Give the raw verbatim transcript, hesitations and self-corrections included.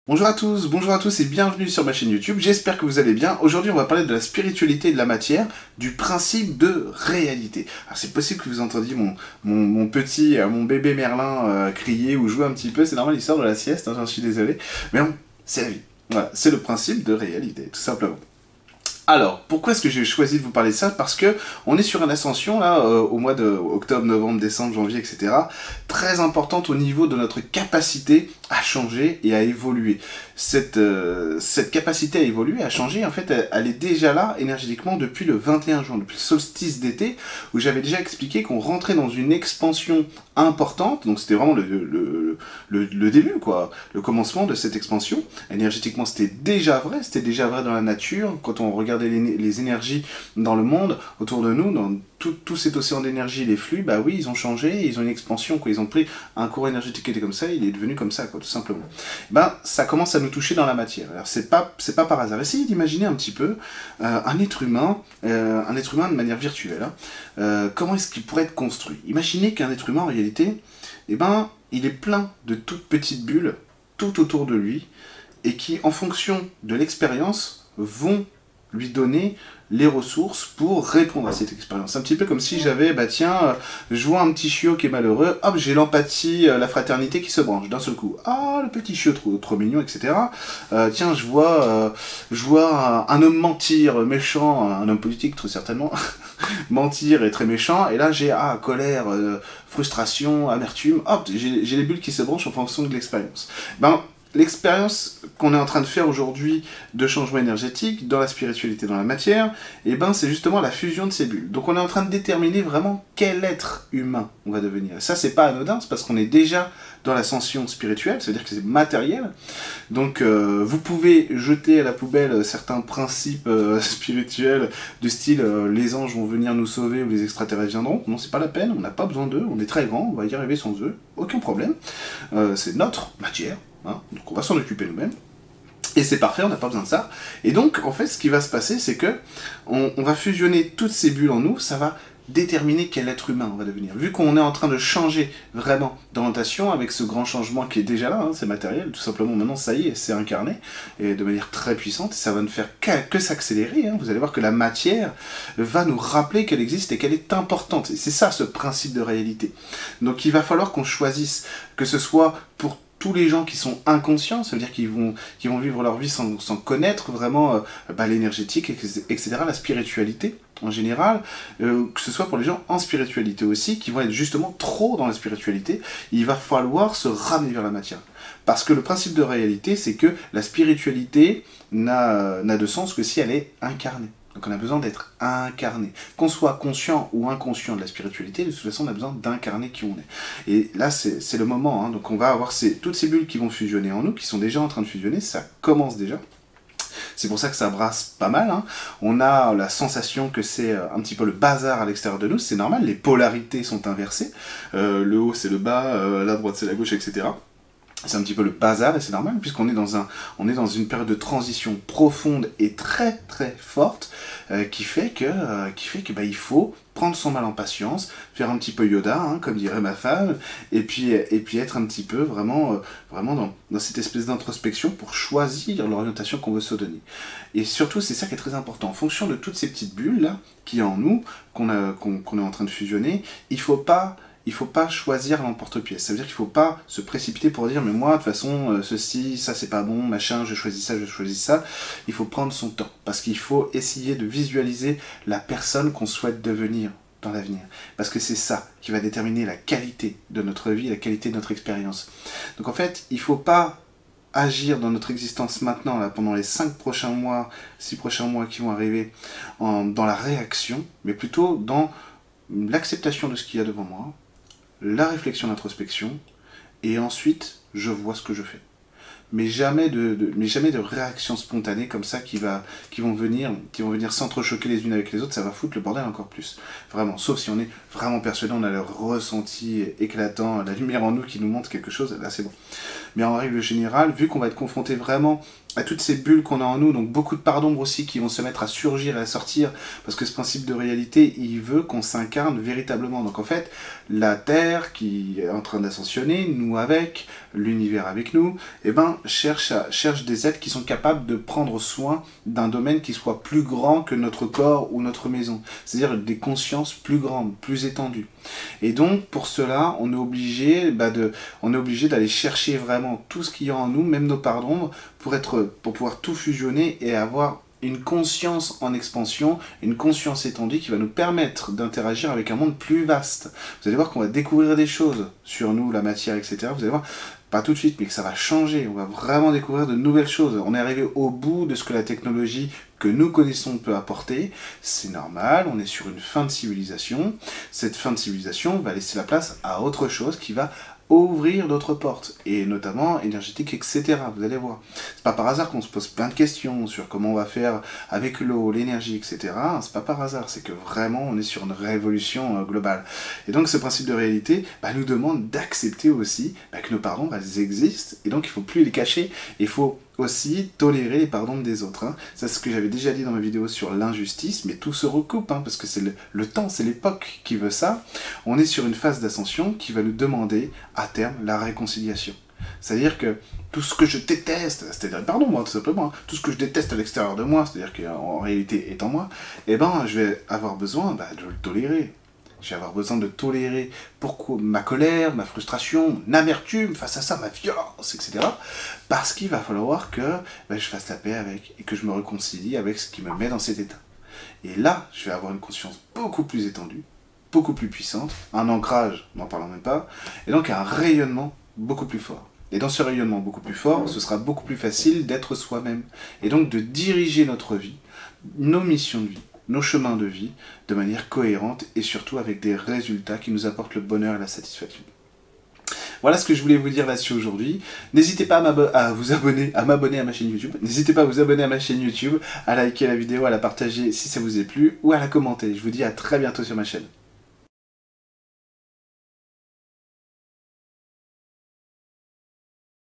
Bonjour à tous, bonjour à tous et bienvenue sur ma chaîne YouTube, j'espère que vous allez bien. Aujourd'hui on va parler de la spiritualité et de la matière, du principe de réalité. Alors c'est possible que vous entendiez mon, mon, mon petit, euh, mon bébé Merlin euh, crier ou jouer un petit peu, c'est normal, il sort de la sieste, hein, j'en suis désolé. Mais bon, c'est la vie, voilà, c'est le principe de réalité, tout simplement. Alors, pourquoi est-ce que j'ai choisi de vous parler de ça? Parce que on est sur une ascension, là, euh, au mois de octobre, novembre, décembre, janvier, et cetera, très importante au niveau de notre capacité à changer et à évoluer. Cette, euh, cette capacité à évoluer, à changer, en fait, elle, elle est déjà là, énergétiquement, depuis le vingt et un juin, depuis le solstice d'été, où j'avais déjà expliqué qu'on rentrait dans une expansion importante, donc c'était vraiment le, le, le, le début, quoi, le commencement de cette expansion. Énergétiquement, c'était déjà vrai, c'était déjà vrai dans la nature, quand on regarde Les, les énergies dans le monde, autour de nous, dans tout, tout cet océan d'énergie, les flux, bah oui, ils ont changé, ils ont une expansion, quoi. Ils ont pris un courant énergétique qui était comme ça, il est devenu comme ça, quoi, tout simplement. Ben, ça commence à nous toucher dans la matière. Alors, c'est pas, c'est pas par hasard. Essayez d'imaginer un petit peu euh, un être humain, euh, un être humain de manière virtuelle. Hein. Euh, comment est-ce qu'il pourrait être construit? Imaginez qu'un être humain, en réalité, eh ben, il est plein de toutes petites bulles, tout autour de lui, et qui, en fonction de l'expérience, vont lui donner les ressources pour répondre à cette expérience. Un petit peu comme si j'avais, bah tiens, je vois un petit chiot qui est malheureux, hop, j'ai l'empathie, la fraternité qui se branche d'un seul coup. Ah, le petit chiot trop, trop mignon, et cetera. Euh, tiens, je vois, euh, je vois un, un homme mentir, méchant, un homme politique très certainement, mentir et très méchant, et là j'ai, ah, colère, euh, frustration, amertume, hop, j'ai les bulles qui se branchent en fonction de l'expérience. Ben, l'expérience qu'on est en train de faire aujourd'hui de changement énergétique, dans la spiritualité, dans la matière, et ben c'est justement la fusion de ces bulles. Donc on est en train de déterminer vraiment quel être humain on va devenir. Et ça, c'est pas anodin, c'est parce qu'on est déjà dans l'ascension spirituelle, c'est-à-dire que c'est matériel. Donc euh, vous pouvez jeter à la poubelle certains principes euh, spirituels du style euh, les anges vont venir nous sauver ou les extraterrestres viendront. Non, c'est pas la peine, on n'a pas besoin d'eux, on est très grand, on va y arriver sans eux, aucun problème. Euh, c'est notre matière. Hein, donc on va s'en occuper nous-mêmes. Et c'est parfait, on n'a pas besoin de ça. Et donc, en fait, ce qui va se passer, c'est que on, on va fusionner toutes ces bulles en nous, ça va déterminer quel être humain on va devenir. Vu qu'on est en train de changer vraiment d'orientation avec ce grand changement qui est déjà là, hein, c'est matériel, tout simplement maintenant ça y est, c'est incarné, et de manière très puissante, ça va ne faire que, que s'accélérer, hein. Vous allez voir que la matière va nous rappeler qu'elle existe et qu'elle est importante. Et c'est ça ce principe de réalité. Donc il va falloir qu'on choisisse, que ce soit pour tous les gens qui sont inconscients, ça veut dire qu'ils vont, qu'ils vont vivre leur vie sans, sans connaître vraiment euh, bah, l'énergétique, et cetera, la spiritualité en général, euh, que ce soit pour les gens en spiritualité aussi, qui vont être justement trop dans la spiritualité, il va falloir se ramener vers la matière. Parce que le principe de réalité, c'est que la spiritualité n'a de sens que si elle est incarnée. Donc on a besoin d'être incarné. Qu'on soit conscient ou inconscient de la spiritualité, de toute façon on a besoin d'incarner qui on est. Et là c'est le moment, hein. Donc on va avoir ces, toutes ces bulles qui vont fusionner en nous, qui sont déjà en train de fusionner, ça commence déjà. C'est pour ça que ça brasse pas mal, hein. On a la sensation que c'est un petit peu le bazar à l'extérieur de nous, c'est normal, les polarités sont inversées, euh, le haut c'est le bas, euh, la droite c'est la gauche, et cetera. C'est un petit peu le bazar et c'est normal puisqu'on est dans un, on est dans une période de transition profonde et très très forte euh, qui fait que, euh, qui fait que bah, il faut prendre son mal en patience, faire un petit peu Yoda, hein, comme dirait ma femme, et puis, et puis être un petit peu vraiment, euh, vraiment dans, dans cette espèce d'introspection pour choisir l'orientation qu'on veut se donner. Et surtout, c'est ça qui est très important. En fonction de toutes ces petites bulles là qu'il y a en nous, qu'on a, qu'on, qu'on est en train de fusionner, il faut pas il faut pas choisir l'emporte-pièce. Ça veut dire qu'il faut pas se précipiter pour dire mais moi de toute façon euh, ceci, ça c'est pas bon, machin, je choisis ça, je choisis ça. Il faut prendre son temps parce qu'il faut essayer de visualiser la personne qu'on souhaite devenir dans l'avenir. Parce que c'est ça qui va déterminer la qualité de notre vie, la qualité de notre expérience. Donc en fait, il faut pas agir dans notre existence maintenant, là, pendant les cinq prochains mois, six prochains mois qui vont arriver, en, dans la réaction, mais plutôt dans l'acceptation de ce qu'il y a devant moi, la réflexion d'introspection, et ensuite, je vois ce que je fais. Mais jamais de, de, mais jamais de réaction spontanée comme ça qui, va, qui vont venir, qui vont venir s'entrechoquer les unes avec les autres, ça va foutre le bordel encore plus. Vraiment, sauf si on est vraiment persuadé, on a le ressenti éclatant, la lumière en nous qui nous montre quelque chose, là c'est bon. Mais en règle générale, vu qu'on va être confronté vraiment à toutes ces bulles qu'on a en nous, donc beaucoup de parts d'ombre aussi qui vont se mettre à surgir et à sortir, parce que ce principe de réalité, il veut qu'on s'incarne véritablement. Donc en fait, la Terre qui est en train d'ascensionner, nous avec, l'univers avec nous, eh ben, cherche, à, cherche des êtres qui sont capables de prendre soin d'un domaine qui soit plus grand que notre corps ou notre maison. C'est-à-dire des consciences plus grandes, plus étendues. Et donc, pour cela, on est obligé bah, de, on est obligé d'aller chercher vraiment tout ce qu'il y a en nous, même nos parts d'ombre, pour être, pour pouvoir tout fusionner et avoir une conscience en expansion, une conscience étendue qui va nous permettre d'interagir avec un monde plus vaste. Vous allez voir qu'on va découvrir des choses sur nous, la matière, et cetera. Vous allez voir, pas tout de suite, mais que ça va changer. On va vraiment découvrir de nouvelles choses. On est arrivé au bout de ce que la technologie que nous connaissons peut apporter. C'est normal, on est sur une fin de civilisation. Cette fin de civilisation va laisser la place à autre chose qui va ouvrir d'autres portes, et notamment énergétiques, et cetera. Vous allez voir. C'est pas par hasard qu'on se pose plein de questions sur comment on va faire avec l'eau, l'énergie, et cetera. C'est pas par hasard, c'est que vraiment on est sur une révolution euh, globale. Et donc ce principe de réalité bah, nous demande d'accepter aussi bah, que nos pardons, bah, elles existent, et donc il faut plus les cacher, il faut aussi tolérer les pardons des autres. Hein. C'est ce que j'avais déjà dit dans ma vidéo sur l'injustice, mais tout se recoupe, hein, parce que c'est le, le temps, c'est l'époque qui veut ça. On est sur une phase d'ascension qui va nous demander, à terme, la réconciliation. C'est-à-dire que tout ce que je déteste, c'est-à-dire, pardon, moi, tout simplement, hein, tout ce que je déteste à l'extérieur de moi, c'est-à-dire qu'en réalité est en moi, eh ben, je vais avoir besoin bah, de le tolérer. Je vais avoir besoin de tolérer pourquoi ma colère, ma frustration, mon amertume face à ça, ma violence, et cetera. Parce qu'il va falloir que ben, je fasse la paix avec et que je me réconcilie avec ce qui me met dans cet état. Et là, je vais avoir une conscience beaucoup plus étendue, beaucoup plus puissante, un ancrage, n'en parlons même pas, et donc un rayonnement beaucoup plus fort. Et dans ce rayonnement beaucoup plus fort, ce sera beaucoup plus facile d'être soi-même. Et donc de diriger notre vie, nos missions de vie, nos chemins de vie de manière cohérente et surtout avec des résultats qui nous apportent le bonheur et la satisfaction. Voilà ce que je voulais vous dire là-dessus aujourd'hui. N'hésitez pas à, à vous abonner, à m'abonner à ma chaîne YouTube. N'hésitez pas à vous abonner à ma chaîne YouTube, à liker la vidéo, à la partager si ça vous a plu ou à la commenter. Je vous dis à très bientôt sur ma chaîne.